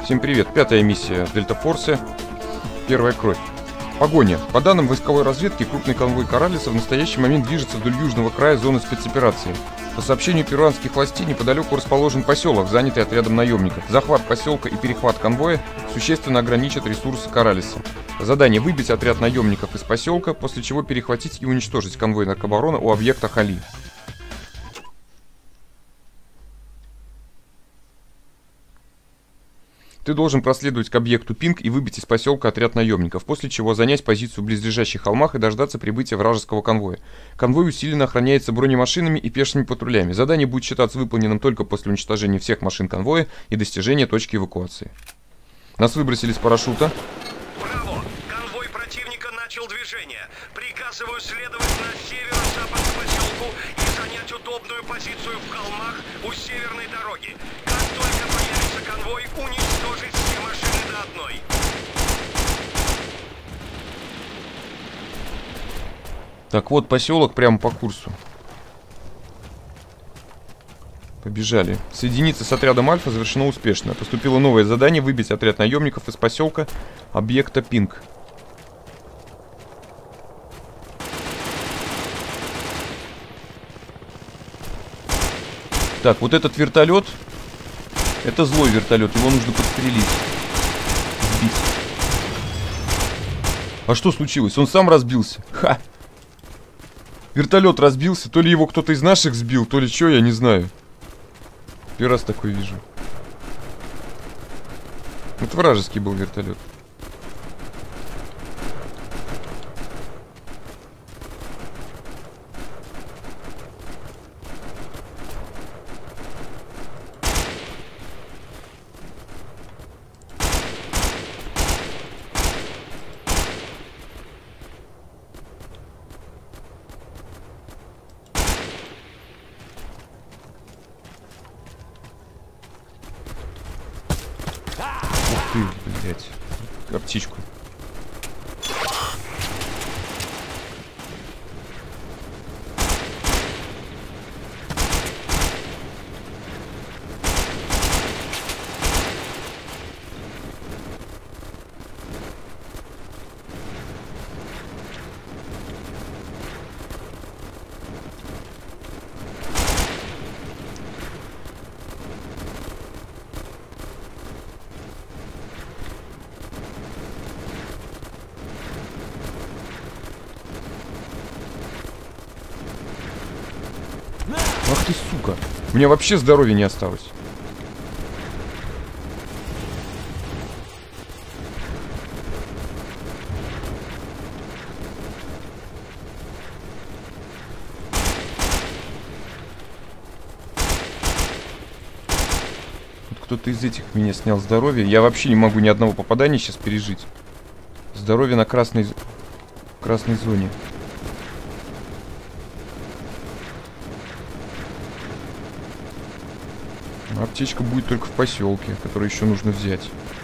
Всем привет, пятая миссия Дельта Форсе, первая кровь. Погоня. По данным войсковой разведки, крупный конвой Кораллиса в настоящий момент движется вдоль южного края зоны спецоперации. По сообщению перуанских властей, неподалеку расположен поселок, занятый отрядом наемников. Захват поселка и перехват конвоя существенно ограничат ресурсы Кораллиса. Задание — выбить отряд наемников из поселка, после чего перехватить и уничтожить конвой наркобарона у объекта Хали. Ты должен проследовать к объекту Пинг и выбить из поселка отряд наемников, после чего занять позицию в близлежащих холмах и дождаться прибытия вражеского конвоя. Конвой усиленно охраняется бронемашинами и пешими патрулями. Задание будет считаться выполненным только после уничтожения всех машин конвоя и достижения точки эвакуации. Нас выбросили с парашюта. Браво! Конвой противника начал движение. Приказываю следовать на северо-запад к поселку и занять удобную позицию в холмах у северной дороги. Как только появится конвой, уничтожить все машины до одной. Так вот, поселок прямо по курсу. Побежали. Соединиться с отрядом Альфа завершено успешно. Поступило новое задание — выбить отряд наемников из поселка объекта Пинг. Так, вот этот вертолет. Это злой вертолет, его нужно подстрелить. Сбить. А что случилось? Он сам разбился. Ха! Вертолет разбился, то ли его кто-то из наших сбил, то ли что, я не знаю. Первый раз такой вижу. Это вражеский был вертолет. Ты, блядь, птичку. Ах ты, сука. У меня вообще здоровья не осталось. Вот кто-то из этих меня снял здоровье. Я вообще не могу ни одного попадания сейчас пережить. Здоровье на красной зоне. Аптечка будет только в поселке, который еще нужно взять.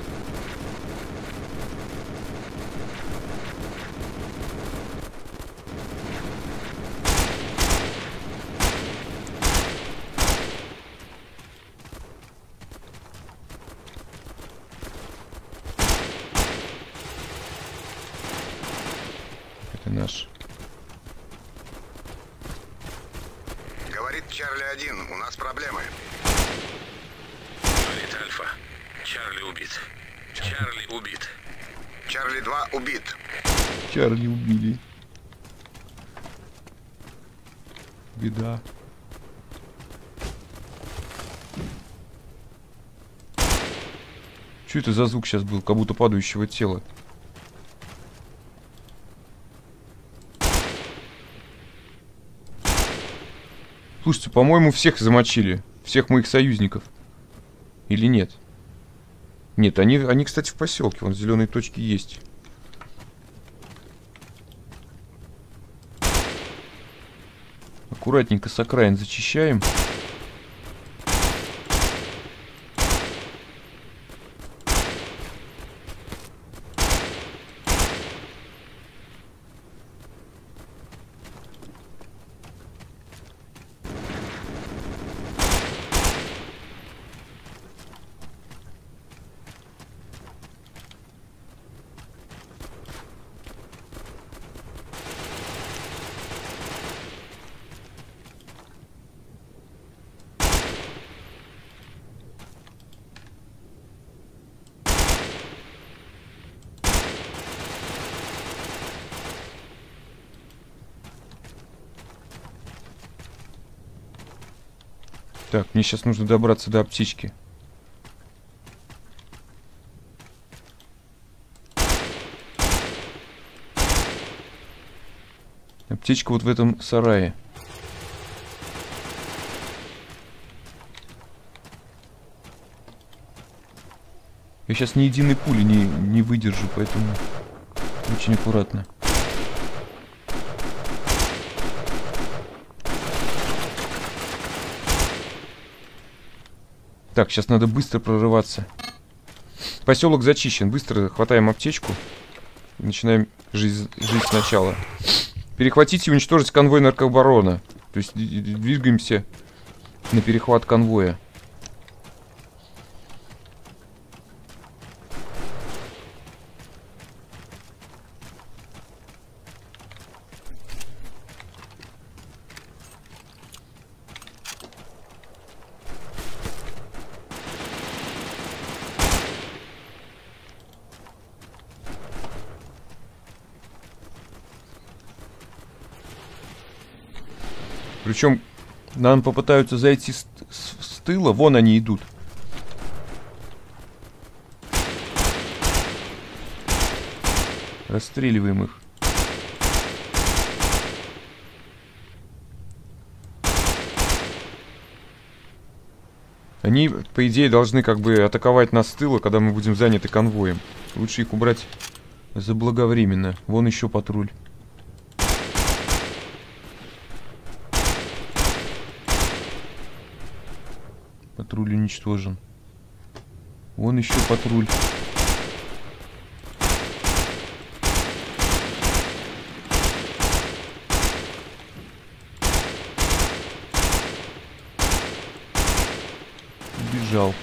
Это наш. Говорит Чарли-1, у нас проблемы. Альфа. Чарли убит. Чарли убит. Чарли-2 убит. Чарли убили. Беда. Что это за звук сейчас был? Как будто падающего тела. Слушайте, по-моему, всех замочили. Всех моих союзников. Или нет? Нет, они, кстати, в поселке. Вон зеленые точки есть. Аккуратненько с окраин зачищаем. Так, мне сейчас нужно добраться до аптечки. Аптечка вот в этом сарае. Я сейчас ни единой пули не выдержу, поэтому очень аккуратно. Так, сейчас надо быстро прорываться. Поселок зачищен. Быстро хватаем аптечку. И начинаем жизнь сначала. Перехватить и уничтожить конвой наркобарона. То есть двигаемся на перехват конвоя. Причем нам попытаются зайти с тыла. Вон они идут. Расстреливаем их. Они, по идее, должны как бы атаковать нас с тыла, когда мы будем заняты конвоем. Лучше их убрать заблаговременно. Вон еще патруль. Патруль уничтожен. Вон еще патруль. Убежал.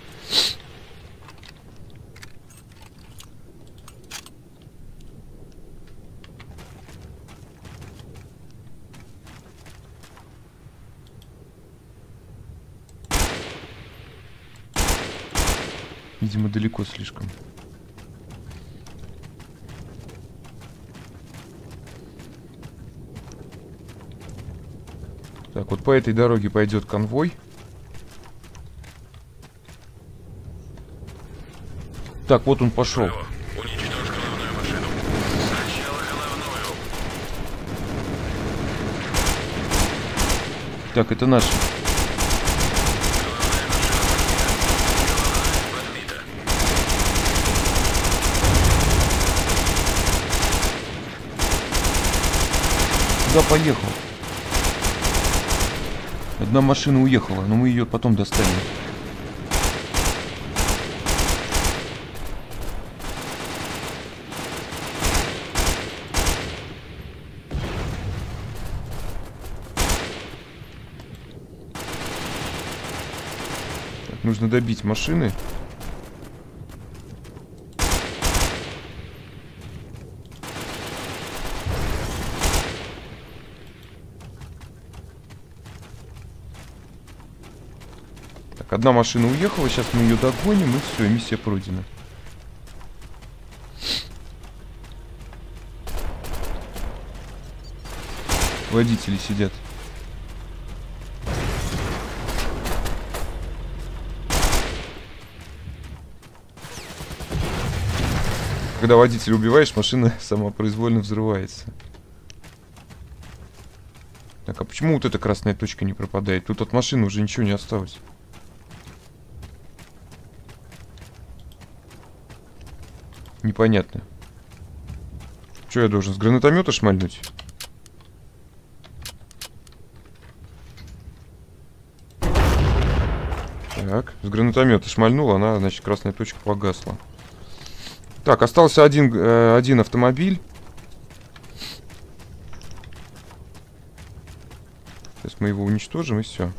Видимо, далеко слишком. Так, вот по этой дороге пойдет конвой. Так, вот он пошел. Уничтожь головную машину. Сначала головную. Так, это наши. Куда поехал? Одна машина уехала, но мы ее потом достанем. Так, нужно добить машины. Одна машина уехала, сейчас мы ее догоним, и все, миссия пройдена. Водители сидят. Когда водителя убиваешь, машина самопроизвольно взрывается. Так, а почему вот эта красная точка не пропадает? Тут от машины уже ничего не осталось. Непонятно. Что я должен, с гранатомета шмальнуть? Так, с гранатомета шмальнул, она, значит, красная точка погасла. Так, остался один автомобиль. Сейчас мы его уничтожим и все.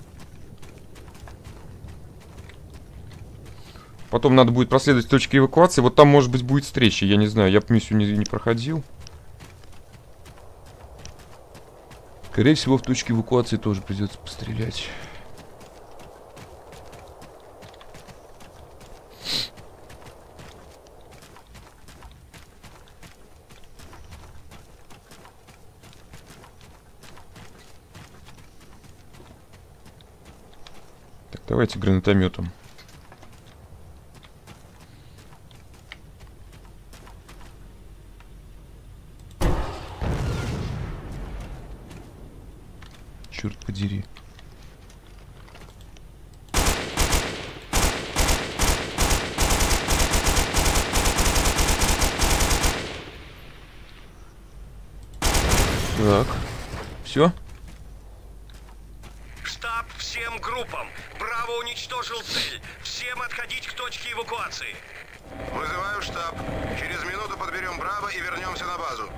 Потом надо будет проследовать точки эвакуации. Вот там, может быть, будет встреча. Я не знаю, я миссию не проходил. Скорее всего, в точке эвакуации тоже придется пострелять. Давайте гранатометом. Черт подери. Так. Все? Штаб всем группам. Браво уничтожил цель. Всем отходить к точке эвакуации. Вызываю штаб. Через минуту подберем Браво и вернемся на базу.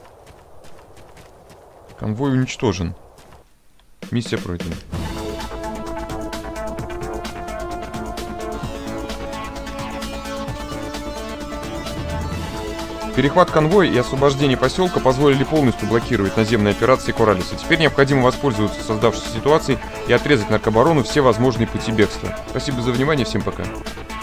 Конвой уничтожен. Миссия пройдена. Перехват конвоя и освобождение поселка позволили полностью блокировать наземные операции Кораллиса. Теперь необходимо воспользоваться создавшейся ситуацией и отрезать наркобарону все возможные пути бегства. Спасибо за внимание, всем пока.